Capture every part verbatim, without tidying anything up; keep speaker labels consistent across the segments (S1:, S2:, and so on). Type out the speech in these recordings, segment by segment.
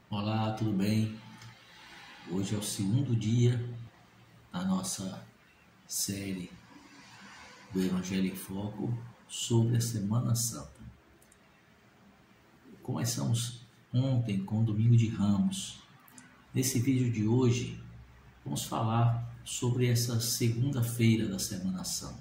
S1: Olá, tudo bem? Hoje é o segundo dia da nossa série do Evangelho em Foco sobre a Semana Santa. Começamos ontem com o Domingo de Ramos. Nesse vídeo de hoje, vamos falar sobre essa segunda-feira da Semana Santa.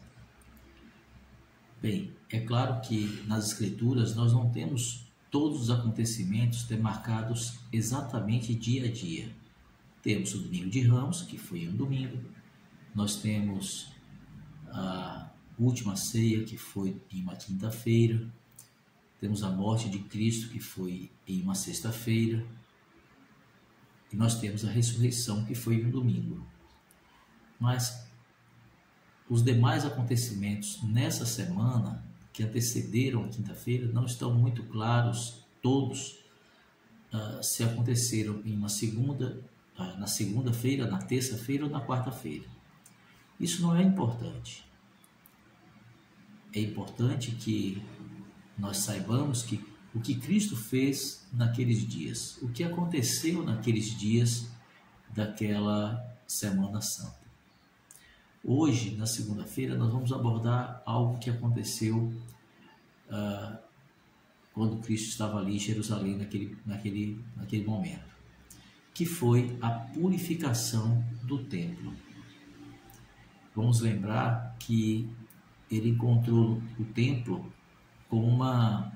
S1: Bem, é claro que nas Escrituras nós não temos todos os acontecimentos demarcados exatamente dia a dia. Temos o Domingo de Ramos, que foi um domingo, nós temos a última ceia, que foi em uma quinta-feira, temos a morte de Cristo, que foi em uma sexta-feira, e nós temos a ressurreição, que foi em um domingo. Mas os demais acontecimentos nessa semana, que antecederam a quinta-feira, não estão muito claros todos uh, se aconteceram em uma segunda, uh, na segunda-feira, na terça-feira ou na quarta-feira. Isso não é importante. É importante que nós saibamos que o que Cristo fez naqueles dias, o que aconteceu naqueles dias daquela Semana Santa. Hoje, na segunda-feira, nós vamos abordar algo que aconteceu uh, quando Cristo estava ali em Jerusalém naquele, naquele, naquele momento, que foi a purificação do templo. Vamos lembrar que ele encontrou o templo com uma,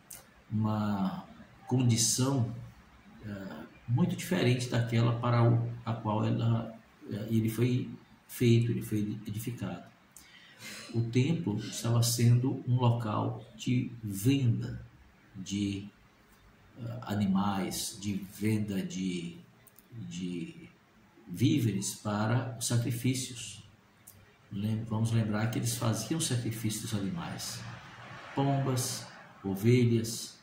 S1: uma condição uh, muito diferente daquela para o, a qual ela, uh, ele foi feito, ele foi edificado. O templo estava sendo um local de venda de uh, animais, de venda de, de víveres para os sacrifícios. Vamos lembrar que eles faziam sacrifício dos animais, pombas, ovelhas,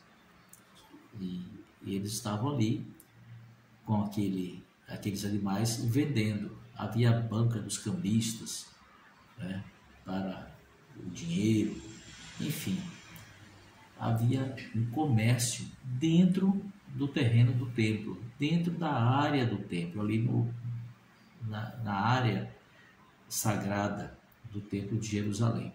S1: e, e eles estavam ali com aquele, aqueles animais vendendo. Havia a banca dos cambistas, né, para o dinheiro, enfim, havia um comércio dentro do terreno do templo, dentro da área do templo, ali no, na, na área sagrada do templo de Jerusalém.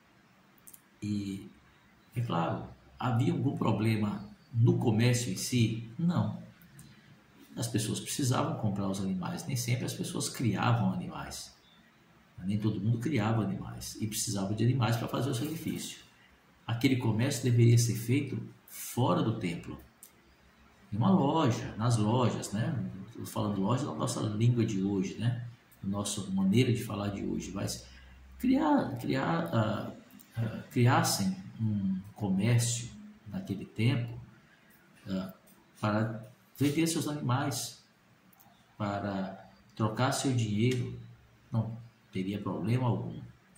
S1: E, é claro, havia algum problema no comércio em si? Não. As pessoas precisavam comprar os animais, nem sempre as pessoas criavam animais, nem todo mundo criava animais e precisava de animais para fazer o sacrifício. Aquele comércio deveria ser feito fora do templo, em uma loja, nas lojas, né? Estou falando loja na nossa língua de hoje, né? Na nossa maneira de falar de hoje, mas criar, criar, uh, uh, criassem um comércio naquele tempo uh, para vender seus animais, para trocar seu dinheiro, não teria problema algum.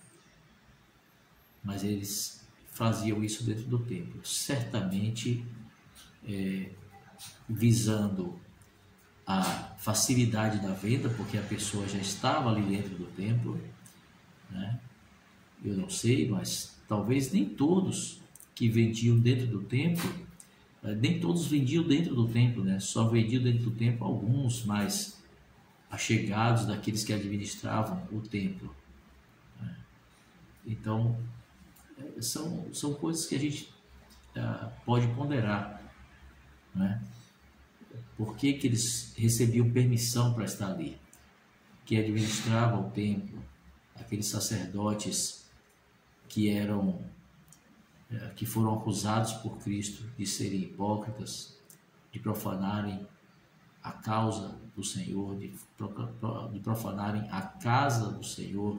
S1: Mas eles faziam isso dentro do templo, certamente é, visando a facilidade da venda, porque a pessoa já estava ali dentro do templo, né? Eu não sei, mas talvez nem todos que vendiam dentro do templo, nem todos vendiam dentro do templo, né? Só vendiam dentro do templo alguns mais achegados daqueles que administravam o templo, né? Então, são, são coisas que a gente uh, pode ponderar, né? Por que que eles recebiam permissão para estar ali? Que administravam o templo, aqueles sacerdotes que eram que foram acusados por Cristo de serem hipócritas, de profanarem a causa do Senhor, de, de profanarem a casa do Senhor.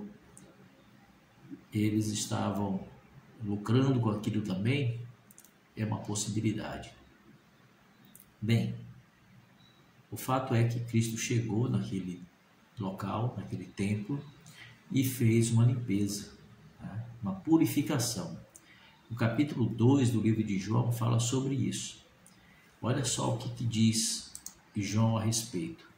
S1: Eles estavam lucrando com aquilo também? É uma possibilidade. Bem, o fato é que Cristo chegou naquele local, naquele templo, e fez uma limpeza, né? Uma purificação. O capítulo dois do livro de João fala sobre isso. Olha só o que, que diz João a respeito.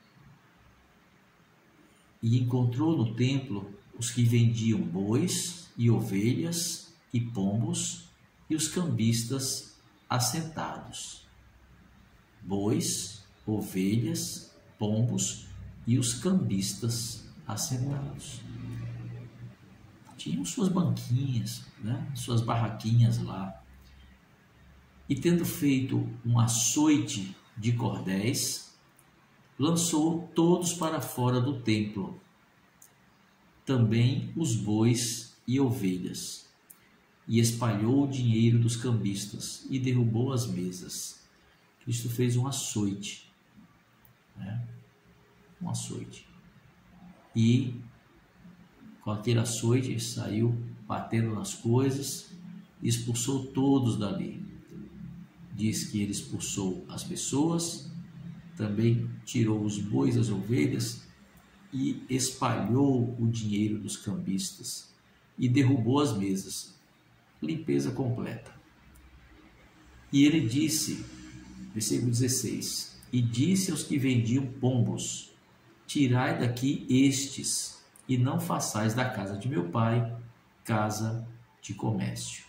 S1: E encontrou no templo os que vendiam bois e ovelhas e pombos e os cambistas assentados. bois, ovelhas, pombos e os cambistas assentados. Tinham suas banquinhas, né? Suas barraquinhas lá. E tendo feito um açoite de cordéis, lançou todos para fora do templo, também os bois e ovelhas, e espalhou o dinheiro dos cambistas e derrubou as mesas. Cristo fez um açoite, né? Um açoite. E com aquele açoite ele saiu batendo nas coisas e expulsou todos dali. Diz que ele expulsou as pessoas, também tirou os bois e as ovelhas e espalhou o dinheiro dos cambistas e derrubou as mesas. Limpeza completa. E ele disse, versículo dezesseis, e disse aos que vendiam pombos: tirai daqui estes, e não façais da casa de meu pai casa de comércio.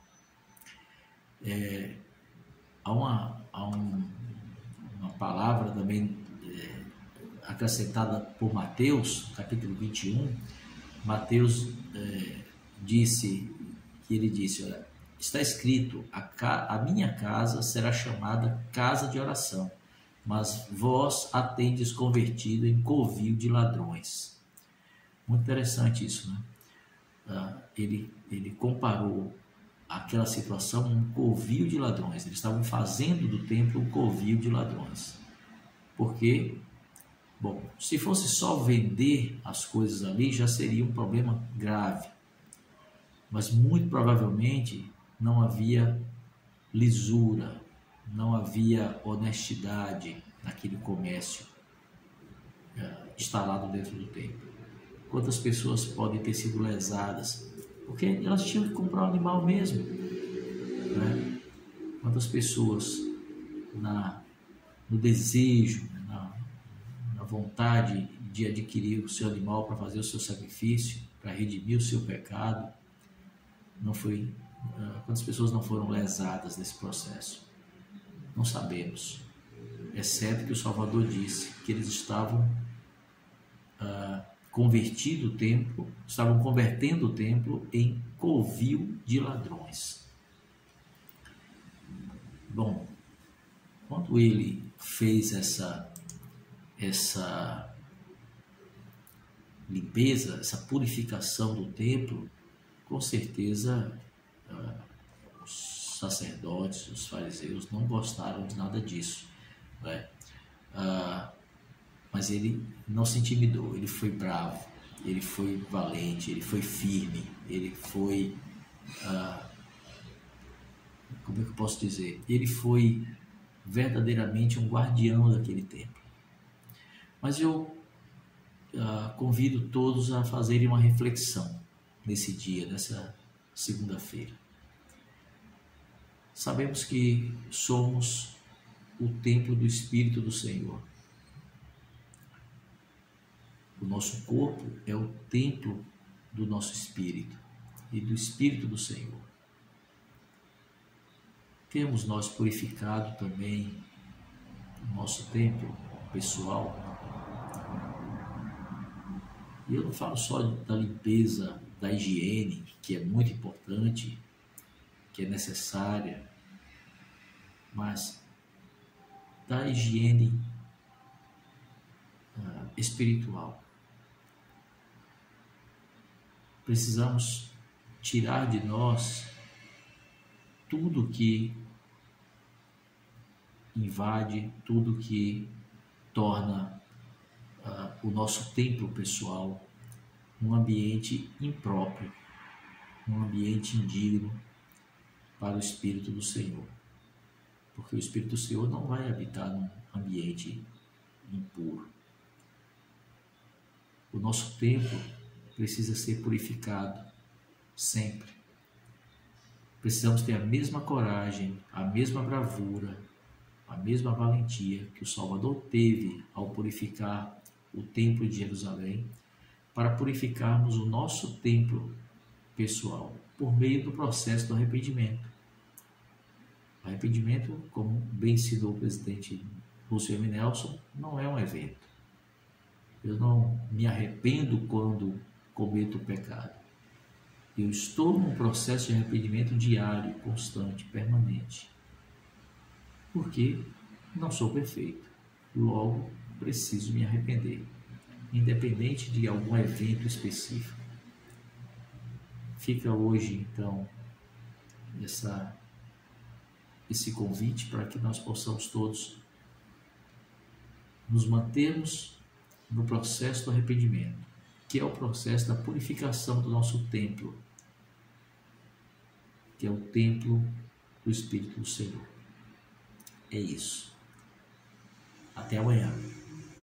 S1: É, há uma, há um, uma palavra também é, acrescentada por Mateus, capítulo vinte e um. Mateus é, disse, que ele disse, olha, está escrito, a, ca, a minha casa será chamada casa de oração, mas vós a tendes convertido em covil de ladrões. Muito interessante isso, né? Uh, ele, ele comparou aquela situação a um covil de ladrões. Eles estavam fazendo do templo um covil de ladrões. Porque, bom, se fosse só vender as coisas ali, já seria um problema grave. Mas muito provavelmente não havia lisura, não havia honestidade naquele comércio uh, instalado dentro do templo. Quantas pessoas podem ter sido lesadas, porque elas tinham que comprar um animal mesmo, né? Quantas pessoas na, no desejo, na, na vontade de adquirir o seu animal para fazer o seu sacrifício, para redimir o seu pecado, não foi, quantas pessoas não foram lesadas nesse processo? Não sabemos, exceto que o Salvador disse que eles estavam uh, convertido o templo, estavam convertendo o templo em covil de ladrões. Bom, quando ele fez essa, essa limpeza, essa purificação do templo, com certeza uh, os sacerdotes, os fariseus não gostaram de nada disso, né? Uh, Mas ele não se intimidou, ele foi bravo, ele foi valente, ele foi firme, ele foi, ah, como é que eu posso dizer? Ele foi verdadeiramente um guardião daquele templo. Mas eu ah, convido todos a fazerem uma reflexão nesse dia, nessa segunda-feira. Sabemos que somos o templo do Espírito do Senhor. O nosso corpo é o templo do nosso espírito e do Espírito do Senhor. Temos nós purificado também o nosso templo pessoal. E eu não falo só da limpeza, da higiene, que é muito importante, que é necessária, mas da higiene uh, espiritual. Precisamos tirar de nós tudo que invade, tudo que torna uh, o nosso templo pessoal um ambiente impróprio, um ambiente indigno para o Espírito do Senhor. Porque o Espírito do Senhor não vai habitar num ambiente impuro. O nosso templo precisa ser purificado sempre. Precisamos ter a mesma coragem, a mesma bravura, a mesma valentia que o Salvador teve ao purificar o templo de Jerusalém, para purificarmos o nosso templo pessoal por meio do processo do arrependimento. Arrependimento, como bem ensinou o presidente Lúcio M. Nelson, não é um evento. Eu não me arrependo quando cometo o pecado. Eu estou num processo de arrependimento diário, constante, permanente. Porque não sou perfeito. Logo, preciso me arrepender, independente de algum evento específico. Fica hoje, então, essa, esse convite para que nós possamos todos nos mantermos no processo do arrependimento, que é o processo da purificação do nosso templo, que é o templo do Espírito do Senhor. É isso. Até amanhã.